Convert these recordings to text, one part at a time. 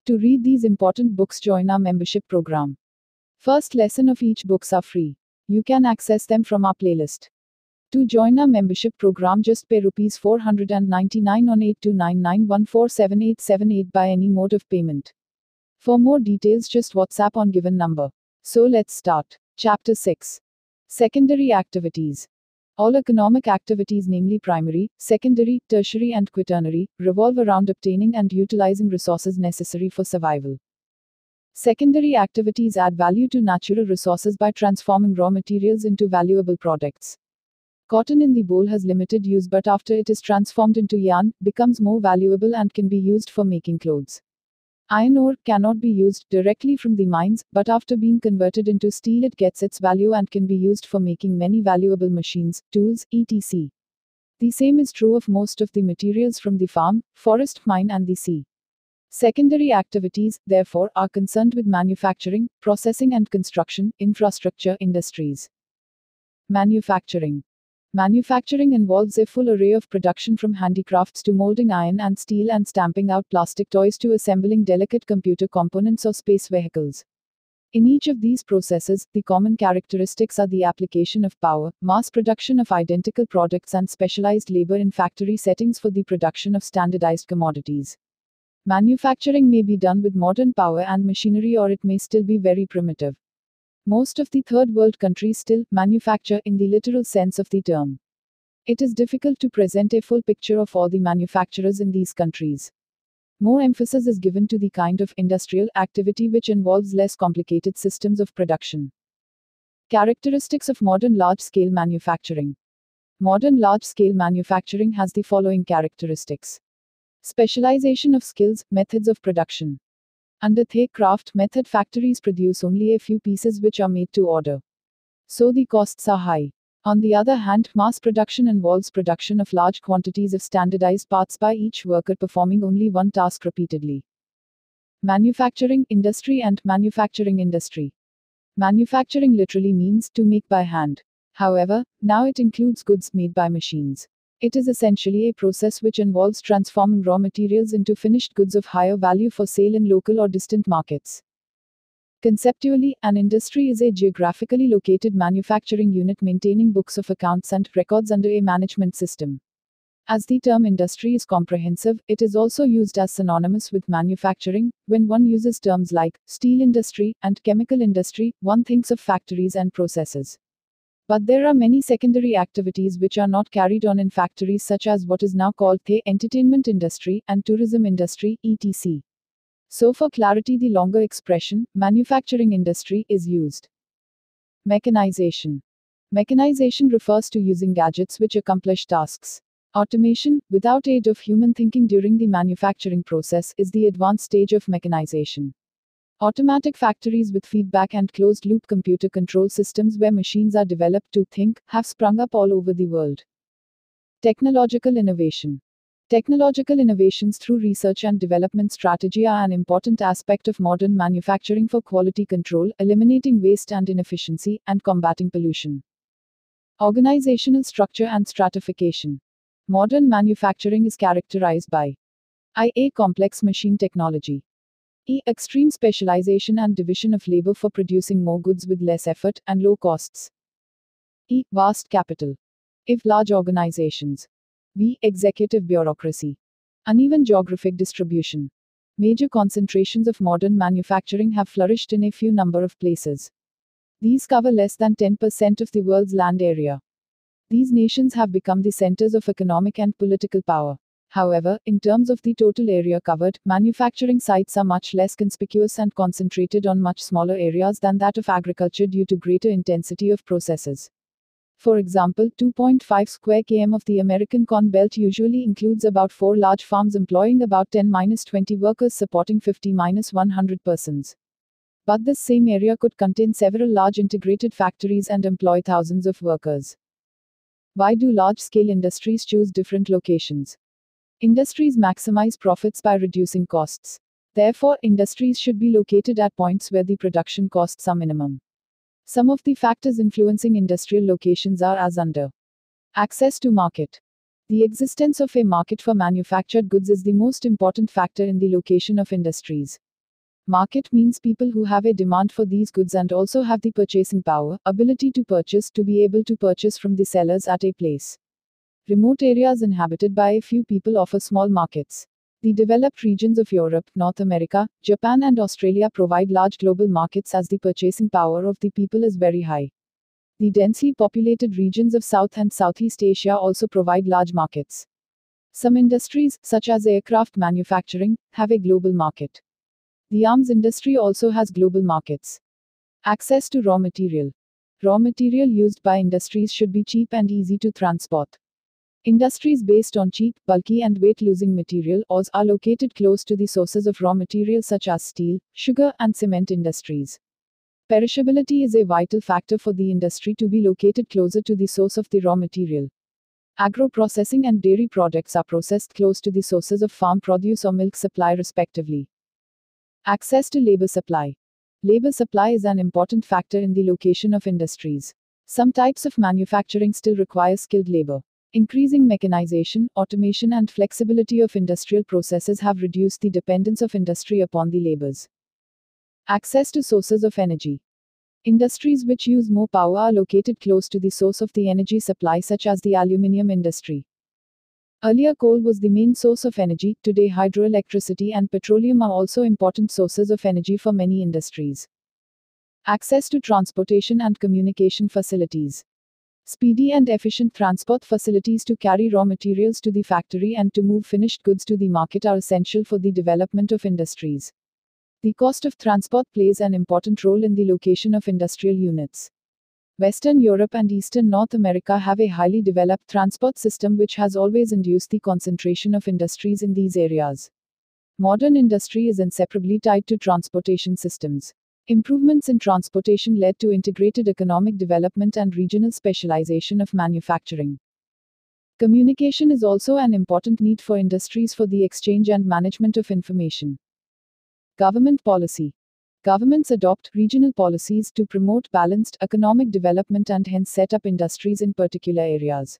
To read these important books, join our membership program. First lesson of each books are free. You can access them from our playlist. To join our membership program, just pay Rs 499 on 8299147878 by any mode of payment. For more details, just WhatsApp on given number. So let's start. Chapter 6. Secondary activities. All economic activities, namely primary, secondary, tertiary, and quaternary, revolve around obtaining and utilizing resources necessary for survival. Secondary activities add value to natural resources by transforming raw materials into valuable products. Cotton in the bowl has limited use, but after it is transformed into yarn, becomes more valuable and can be used for making clothes. Iron ore cannot be used directly from the mines, but after being converted into steel, it gets its value and can be used for making many valuable machines, tools, etc. The same is true of most of the materials from the farm, forest, mine, and the sea. Secondary activities, therefore, are concerned with manufacturing, processing, and construction, infrastructure industries. Manufacturing. Manufacturing involves a full array of production, from handicrafts to molding iron and steel and stamping out plastic toys to assembling delicate computer components or space vehicles. In each of these processes, the common characteristics are the application of power, mass production of identical products, and specialized labor in factory settings for the production of standardized commodities. Manufacturing may be done with modern power and machinery, or it may still be very primitive. Most of the third world countries still manufacture in the literal sense of the term. It is difficult to present a full picture of all the manufacturers in these countries. More emphasis is given to the kind of industrial activity which involves less complicated systems of production. Characteristics of modern large-scale manufacturing. Modern large-scale manufacturing has the following characteristics. Specialization of skills, methods of production. Under the craft method, factories produce only a few pieces which are made to order. So the costs are high. On the other hand, mass production involves production of large quantities of standardized parts by each worker performing only one task repeatedly. Manufacturing industry and manufacturing industry. Manufacturing literally means to make by hand. However, now it includes goods made by machines. It is essentially a process which involves transforming raw materials into finished goods of higher value for sale in local or distant markets. Conceptually, an industry is a geographically located manufacturing unit maintaining books of accounts and records under a management system. As the term industry is comprehensive, it is also used as synonymous with manufacturing. When one uses terms like steel industry and chemical industry, one thinks of factories and processes. But there are many secondary activities which are not carried on in factories, such as what is now called the entertainment industry and tourism industry, etc. So for clarity, the longer expression, manufacturing industry, is used. Mechanization. Mechanization refers to using gadgets which accomplish tasks. Automation, without aid of human thinking during the manufacturing process, is the advanced stage of mechanization. Automatic factories with feedback and closed-loop computer control systems where machines are developed to think, have sprung up all over the world. Technological innovation. Technological innovations through research and development strategy are an important aspect of modern manufacturing for quality control, eliminating waste and inefficiency, and combating pollution. Organizational structure and stratification. Modern manufacturing is characterized by A. Complex machine technology. Extreme specialization and division of labor for producing more goods with less effort and low costs. Vast capital. Large organizations. Executive bureaucracy. Uneven geographic distribution. Major concentrations of modern manufacturing have flourished in a few number of places. These cover less than 10% of the world's land area. These nations have become the centers of economic and political power. However, in terms of the total area covered, manufacturing sites are much less conspicuous and concentrated on much smaller areas than that of agriculture due to greater intensity of processes. For example, 2.5 square km of the American Corn Belt usually includes about 4 large farms employing about 10-20 workers supporting 50-100 persons. But this same area could contain several large integrated factories and employ thousands of workers. Why do large-scale industries choose different locations? Industries maximize profits by reducing costs. Therefore, industries should be located at points where the production costs are minimum. Some of the factors influencing industrial locations are as under. Access to market. The existence of a market for manufactured goods is the most important factor in the location of industries. Market means people who have a demand for these goods and also have the purchasing power, ability to purchase, to be able to purchase from the sellers at a place. Remote areas inhabited by a few people offer small markets. The developed regions of Europe, North America, Japan, and Australia provide large global markets as the purchasing power of the people is very high. The densely populated regions of South and Southeast Asia also provide large markets. Some industries, such as aircraft manufacturing, have a global market. The arms industry also has global markets. Access to raw material. Raw material used by industries should be cheap and easy to transport. Industries based on cheap, bulky, and weight-losing material ores are located close to the sources of raw material such as steel, sugar, and cement industries. Perishability is a vital factor for the industry to be located closer to the source of the raw material. Agro-processing and dairy products are processed close to the sources of farm produce or milk supply respectively. Access to labor supply. Labor supply is an important factor in the location of industries. Some types of manufacturing still require skilled labor. Increasing mechanization, automation, and flexibility of industrial processes have reduced the dependence of industry upon the labors. Access to sources of energy. Industries which use more power are located close to the source of the energy supply, such as the aluminium industry. Earlier, coal was the main source of energy. Today, hydroelectricity and petroleum are also important sources of energy for many industries. Access to transportation and communication facilities. Speedy and efficient transport facilities to carry raw materials to the factory and to move finished goods to the market are essential for the development of industries. The cost of transport plays an important role in the location of industrial units. Western Europe and Eastern North America have a highly developed transport system which has always induced the concentration of industries in these areas. Modern industry is inseparably tied to transportation systems. Improvements in transportation led to integrated economic development and regional specialization of manufacturing. Communication is also an important need for industries for the exchange and management of information. Government policy. Governments adopt regional policies to promote balanced economic development and hence set up industries in particular areas.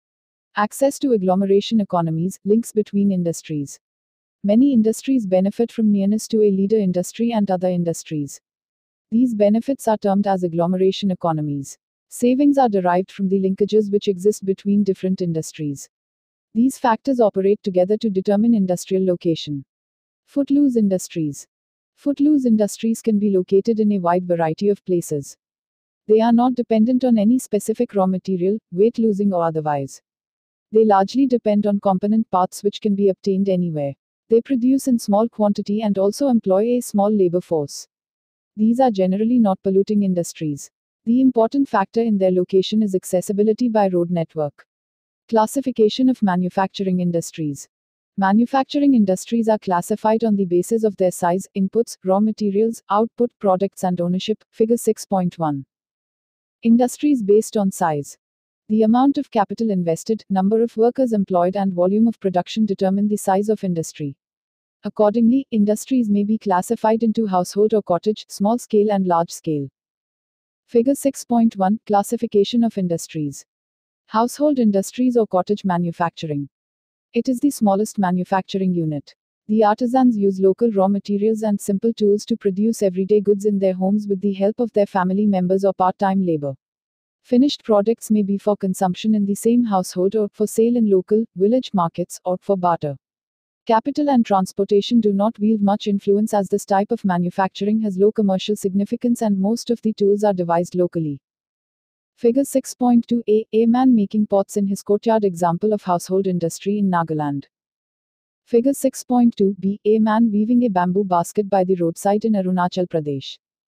Access to agglomeration economies, links between industries. Many industries benefit from nearness to a leader industry and other industries. These benefits are termed as agglomeration economies. Savings are derived from the linkages which exist between different industries. These factors operate together to determine industrial location. Footloose industries. Footloose industries can be located in a wide variety of places. They are not dependent on any specific raw material, weight losing or otherwise. They largely depend on component parts which can be obtained anywhere. They produce in small quantity and also employ a small labor force. These are generally not polluting industries. The important factor in their location is accessibility by road network. Classification of manufacturing industries. Manufacturing industries are classified on the basis of their size, inputs, raw materials, output, products, and ownership. Figure 6.1. Industries based on size. The amount of capital invested, number of workers employed, and volume of production determine the size of industry. Accordingly, industries may be classified into household or cottage, small scale, and large scale. Figure 6.1. Classification of industries. Household industries or cottage manufacturing. It is the smallest manufacturing unit. The artisans use local raw materials and simple tools to produce everyday goods in their homes with the help of their family members or part-time labor. Finished products may be for consumption in the same household or for sale in local, village markets, or for barter. Capital and transportation do not wield much influence as this type of manufacturing has low commercial significance and most of the tools are devised locally. Figure 6.2a. A man making pots in his courtyard. Example of household industry in Nagaland. Figure 6.2b. A man weaving a bamboo basket by the roadside in Arunachal Pradesh.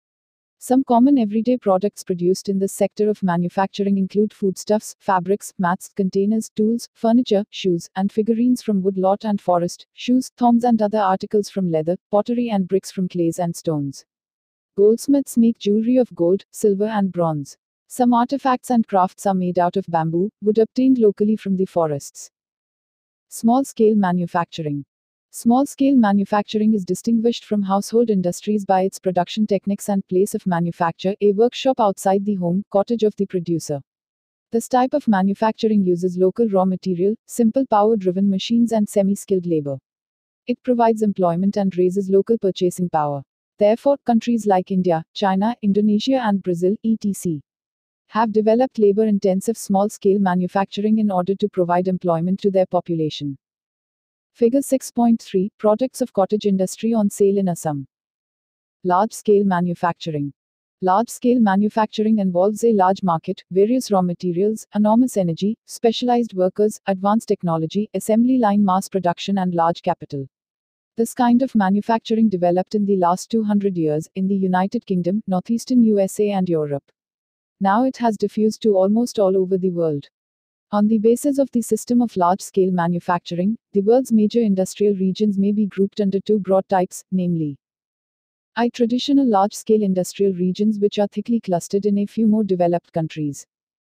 Some common everyday products produced in this sector of manufacturing include foodstuffs, fabrics, mats, containers, tools, furniture, shoes, and figurines from wood, lot and forest, shoes, thongs and other articles from leather, pottery and bricks from clays and stones. Goldsmiths make jewelry of gold, silver and bronze. Some artifacts and crafts are made out of bamboo, wood obtained locally from the forests. Small-scale manufacturing. Small-scale manufacturing is distinguished from household industries by its production techniques and place of manufacture, a workshop outside the home, cottage of the producer. This type of manufacturing uses local raw material, simple power-driven machines and semi-skilled labor. It provides employment and raises local purchasing power. Therefore, countries like India, China, Indonesia, and Brazil, etc., have developed labor intensive small scale manufacturing in order to provide employment to their population. Figure 6.3 Products of cottage industry on sale in Assam. Large scale manufacturing. Large scale manufacturing involves a large market, various raw materials, enormous energy, specialized workers, advanced technology, assembly line mass production, and large capital. This kind of manufacturing developed in the last 200 years in the United Kingdom, northeastern USA, and Europe. Now it has diffused to almost all over the world. On the basis of the system of large scale manufacturing, the world's major industrial regions may be grouped under two broad types, namely I. Traditional large-scale industrial regions which are thickly clustered in a few more developed countries.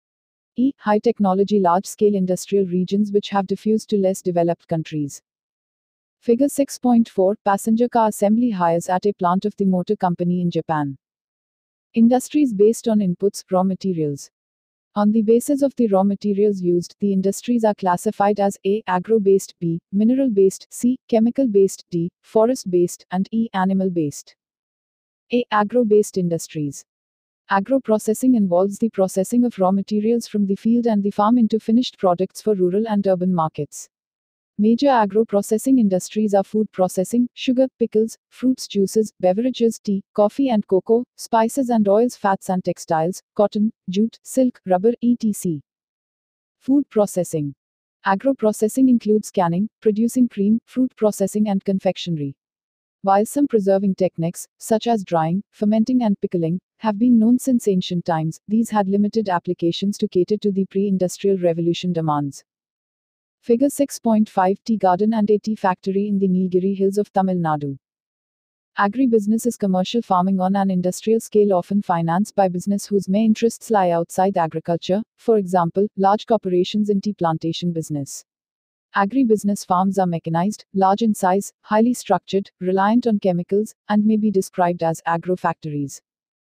E. High-technology large-scale industrial regions which have diffused to less developed countries. Figure 6.4 Passenger car assembly hires at a plant of the motor company in Japan. Industries based on inputs, raw materials. On the basis of the raw materials used, the industries are classified as A. Agro-based, B. Mineral-based, C. Chemical-based, D. Forest-based, and E. Animal-based. A. Agro-based industries. Agro-processing involves the processing of raw materials from the field and the farm into finished products for rural and urban markets. Major agro-processing industries are food processing, sugar, pickles, fruits juices, beverages, tea, coffee and cocoa, spices and oils, fats and textiles, cotton, jute, silk, rubber, etc. Food processing. Agro-processing includes canning, producing cream, fruit processing and confectionery. While some preserving techniques, such as drying, fermenting and pickling, have been known since ancient times, these had limited applications to cater to the pre-industrial revolution demands. Figure 6.5 Tea garden and a tea factory in the Nilgiri hills of Tamil Nadu. Agribusiness is commercial farming on an industrial scale often financed by business whose main interests lie outside agriculture, for example, large corporations in tea plantation business. Agribusiness farms are mechanized, large in size, highly structured, reliant on chemicals, and may be described as agro-factories.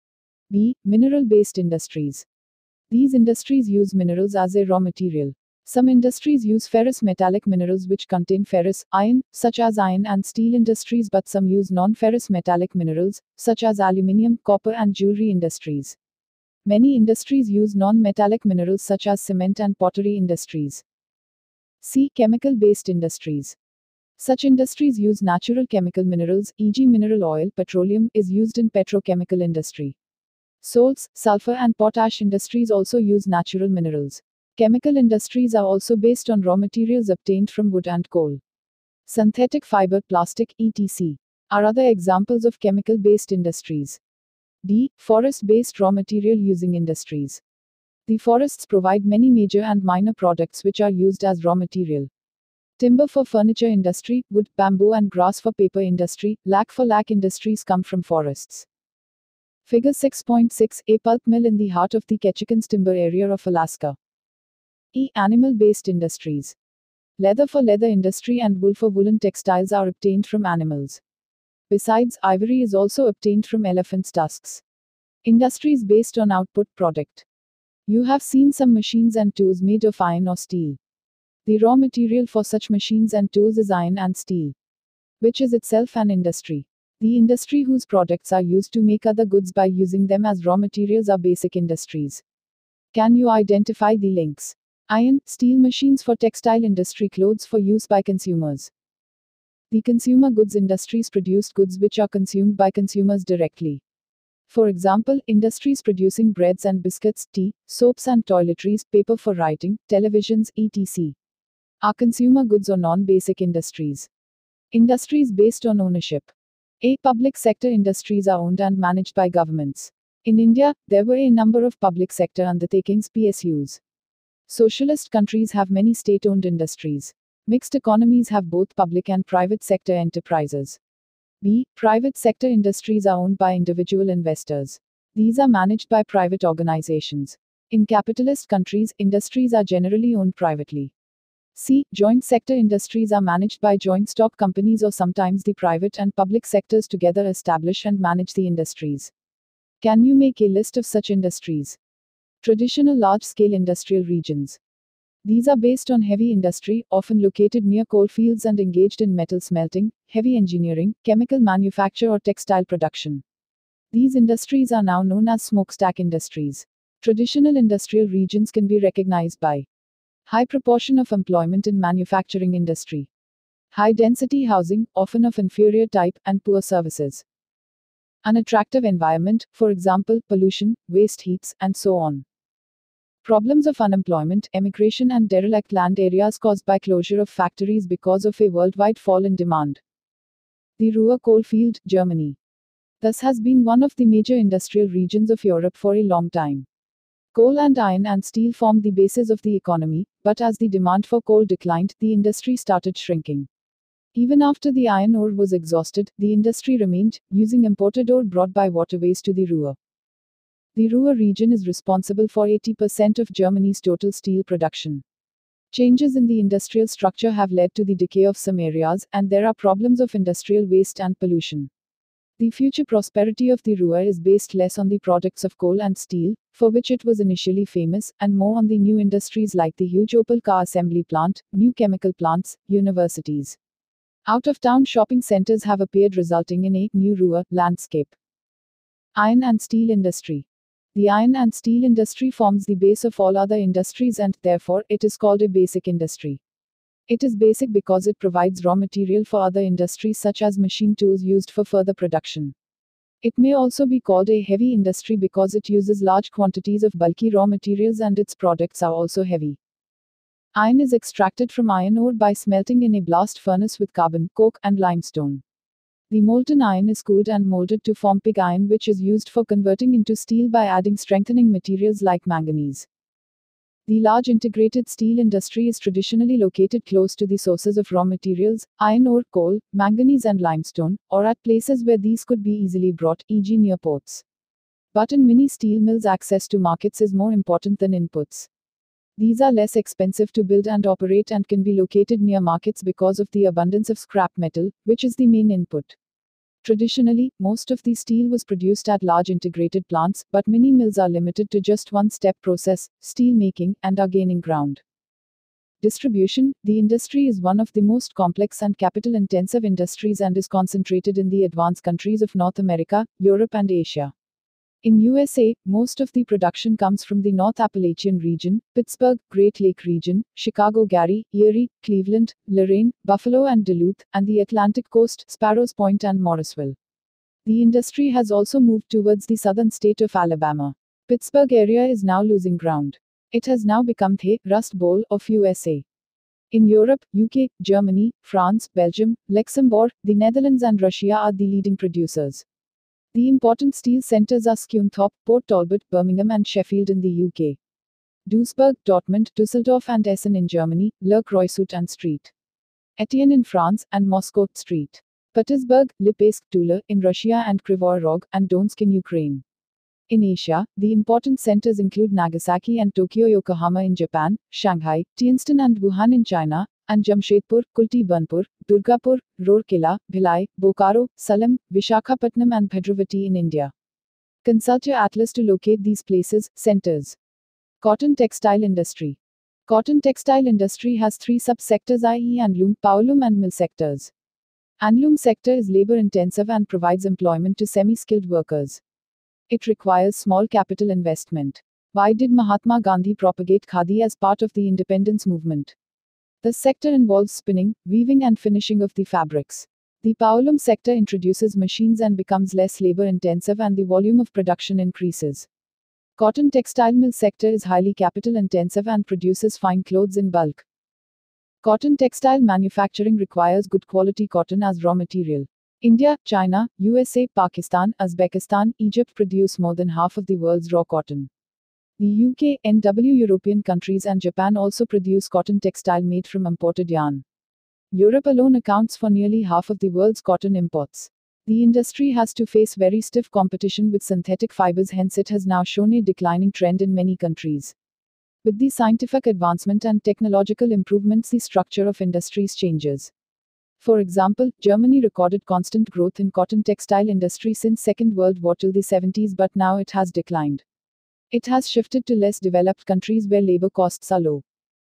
B. Mineral-based industries. These industries use minerals as a raw material. Some industries use ferrous metallic minerals which contain ferrous, iron, such as iron and steel industries, but some use non-ferrous metallic minerals, such as aluminium, copper and jewelry industries. Many industries use non-metallic minerals such as cement and pottery industries. C. Chemical-based industries. Such industries use natural chemical minerals, e.g. mineral oil, petroleum, is used in petrochemical industry. Salts, sulfur and potash industries also use natural minerals. Chemical industries are also based on raw materials obtained from wood and coal. Synthetic fiber, plastic, etc. are other examples of chemical-based industries. D. Forest-based raw material using industries. The forests provide many major and minor products which are used as raw material. Timber for furniture industry, wood, bamboo and grass for paper industry, lac for lac industries come from forests. Figure 6.6 A pulp mill in the heart of the Ketchikan's timber area of Alaska. E. Animal-based industries. Leather for leather industry and wool for woolen textiles are obtained from animals. Besides, ivory is also obtained from elephants' tusks. Industries based on output product. You have seen some machines and tools made of iron or steel. The raw material for such machines and tools is iron and steel, which is itself an industry. The industry whose products are used to make other goods by using them as raw materials are basic industries. Can you identify the links? Iron, steel machines for textile industry, clothes for use by consumers. The consumer goods industries produce goods which are consumed by consumers directly. For example, industries producing breads and biscuits, tea, soaps and toiletries, paper for writing, televisions, etc. are consumer goods or non-basic industries. Industries based on ownership. A. Public sector industries are owned and managed by governments. In India, there were a number of public sector undertakings (PSUs). Socialist countries have many state-owned industries. Mixed economies have both public and private sector enterprises. B. Private sector industries are owned by individual investors. These are managed by private organizations. In capitalist countries, industries are generally owned privately. C. Joint sector industries are managed by joint stock companies, or sometimes the private and public sectors together establish and manage the industries. Can you make a list of such industries? Traditional large-scale industrial regions. These are based on heavy industry, often located near coal fields and engaged in metal smelting, heavy engineering, chemical manufacture or textile production. These industries are now known as smokestack industries. Traditional industrial regions can be recognized by high proportion of employment in manufacturing industry, high density housing, often of inferior type, and poor services. Unattractive environment, for example, pollution, waste heats, and so on. Problems of unemployment, emigration and derelict land areas caused by closure of factories because of a worldwide fall in demand. The Ruhr coal field, Germany, thus has been one of the major industrial regions of Europe for a long time. Coal and iron and steel formed the basis of the economy, but as the demand for coal declined, the industry started shrinking. Even after the iron ore was exhausted, the industry remained, using imported ore brought by waterways to the Ruhr. The Ruhr region is responsible for 80% of Germany's total steel production. Changes in the industrial structure have led to the decay of some areas, and there are problems of industrial waste and pollution. The future prosperity of the Ruhr is based less on the products of coal and steel, for which it was initially famous, and more on the new industries like the huge Opel car assembly plant, new chemical plants, universities. Out-of-town shopping centers have appeared, resulting in a new Ruhr landscape. Iron and steel industry. The iron and steel industry forms the base of all other industries and, therefore, it is called a basic industry. It is basic because it provides raw material for other industries such as machine tools used for further production. It may also be called a heavy industry because it uses large quantities of bulky raw materials and its products are also heavy. Iron is extracted from iron ore by smelting in a blast furnace with carbon, coke, and limestone. The molten iron is cooled and molded to form pig iron, which is used for converting into steel by adding strengthening materials like manganese. The large integrated steel industry is traditionally located close to the sources of raw materials, iron ore, coal, manganese and limestone, or at places where these could be easily brought, e.g. near ports. But in many steel mills, access to markets is more important than inputs. These are less expensive to build and operate and can be located near markets because of the abundance of scrap metal, which is the main input. Traditionally, most of the steel was produced at large integrated plants, but many mills are limited to just one-step process, steel making, and are gaining ground. Distribution. The industry is one of the most complex and capital-intensive industries and is concentrated in the advanced countries of North America, Europe and Asia. In USA, most of the production comes from the North Appalachian region, Pittsburgh, Great Lake region, Chicago, Gary, Erie, Cleveland, Lorain, Buffalo and Duluth, and the Atlantic coast, Sparrows Point and Morrisville. The industry has also moved towards the southern state of Alabama. Pittsburgh area is now losing ground. It has now become the Rust Bowl of USA. In Europe, UK, Germany, France, Belgium, Luxembourg, the Netherlands and Russia are the leading producers. The important steel centers are Scunthorpe, Port Talbot, Birmingham and Sheffield in the UK. Duisburg, Dortmund, Düsseldorf and Essen in Germany, Le Croixot and St. Etienne in France, and Moscow, St. Petersburg, Lipetsk, Tula in Russia and Kryvyi Rog and Donetsk in Ukraine. In Asia, the important centers include Nagasaki and Tokyo, Yokohama in Japan, Shanghai, Tianjin and Wuhan in China, and Jamshedpur, Kulti Banpur, Durgapur, Rourkela, Bhilai, Bokaro, Salem, Vishakhapatnam and Bhadravati in India. Consult your atlas to locate these places, centers. Cotton textile industry. Cotton textile industry has three sub-sectors, i.e. handloom, powerloom and mill sectors. Handloom sector is labor-intensive and provides employment to semi-skilled workers. It requires small capital investment. Why did Mahatma Gandhi propagate khadi as part of the independence movement? The sector involves spinning, weaving and finishing of the fabrics. The powerloom sector introduces machines and becomes less labor-intensive and the volume of production increases. Cotton textile mill sector is highly capital-intensive and produces fine clothes in bulk. Cotton textile manufacturing requires good quality cotton as raw material. India, China, USA, Pakistan, Uzbekistan, Egypt produce more than half of the world's raw cotton. The UK, NW, European countries and Japan also produce cotton textile made from imported yarn. Europe alone accounts for nearly half of the world's cotton imports. The industry has to face very stiff competition with synthetic fibers, hence it has now shown a declining trend in many countries. With the scientific advancement and technological improvements, the structure of industries changes. For example, Germany recorded constant growth in cotton textile industry since Second World War till the 70s, but now it has declined. It has shifted to less developed countries where labor costs are low.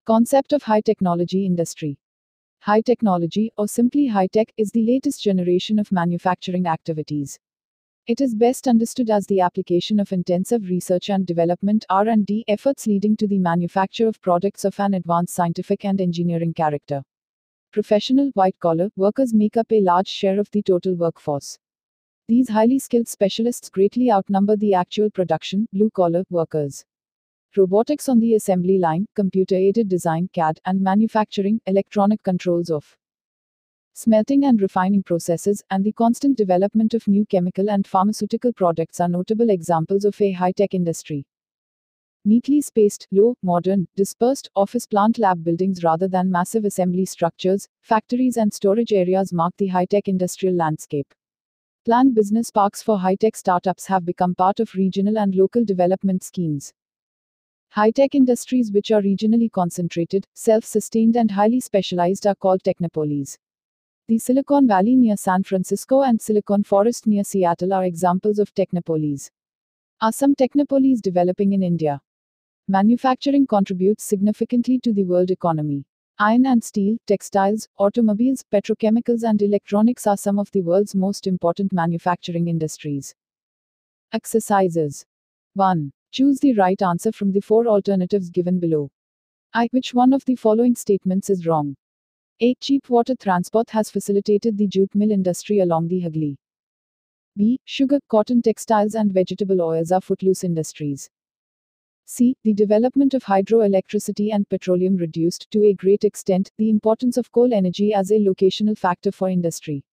Concept of high technology industry. High technology, or simply high tech, is the latest generation of manufacturing activities. It is best understood as the application of intensive research and development (R&D) efforts leading to the manufacture of products of an advanced scientific and engineering character. Professional, white-collar workers make up a large share of the total workforce. These highly skilled specialists greatly outnumber the actual production, blue-collar workers. Robotics on the assembly line, computer-aided design (CAD), and manufacturing, electronic controls of smelting and refining processes, and the constant development of new chemical and pharmaceutical products are notable examples of a high-tech industry. Neatly spaced, low, modern, dispersed, office plant lab buildings rather than massive assembly structures, factories and storage areas mark the high-tech industrial landscape. Planned business parks for high-tech startups have become part of regional and local development schemes. High-tech industries which are regionally concentrated, self-sustained and highly specialized are called technopolies. The Silicon Valley near San Francisco and Silicon Forest near Seattle are examples of technopolies. Are some technopolies developing in India? Manufacturing contributes significantly to the world economy. Iron and steel, textiles, automobiles, petrochemicals and electronics are some of the world's most important manufacturing industries. Exercises. 1. Choose the right answer from the 4 alternatives given below. I. Which one of the following statements is wrong? A. Cheap water transport has facilitated the jute mill industry along the Hooghly. B. Sugar, cotton, textiles and vegetable oils are footloose industries. C. The development of hydroelectricity and petroleum reduced, to a great extent, the importance of coal energy as a locational factor for industry.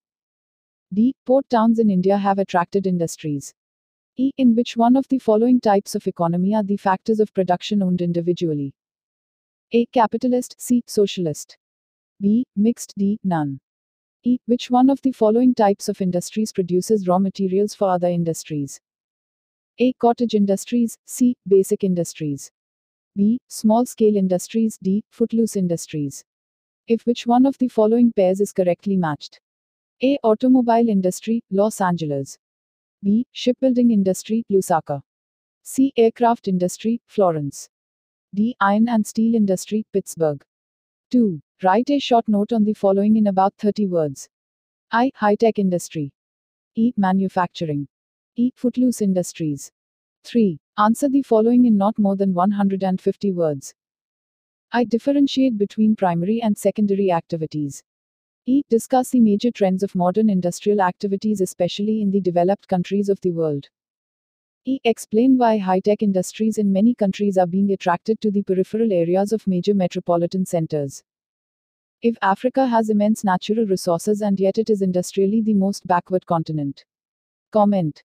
D. Port towns in India have attracted industries. E. In which one of the following types of economy are the factors of production owned individually? A. Capitalist. C. Socialist. B. Mixed. D. None. E. Which one of the following types of industries produces raw materials for other industries? A. Cottage industries. C. Basic industries. B. Small-scale industries. D. Footloose industries. If which one of the following pairs is correctly matched? A. Automobile industry, Los Angeles. B. Shipbuilding industry, Lusaka. C. Aircraft industry, Florence. D. Iron and steel industry, Pittsburgh. 2. Write a short note on the following in about 30 words. I. High-tech industry. E. Manufacturing. E. Footloose industries. 3. Answer the following in not more than 150 words. I. Differentiate between primary and secondary activities. E. Discuss the major trends of modern industrial activities, especially in the developed countries of the world. E. Explain why high-tech industries in many countries are being attracted to the peripheral areas of major metropolitan centers. If Africa has immense natural resources and yet it is industrially the most backward continent. Comment.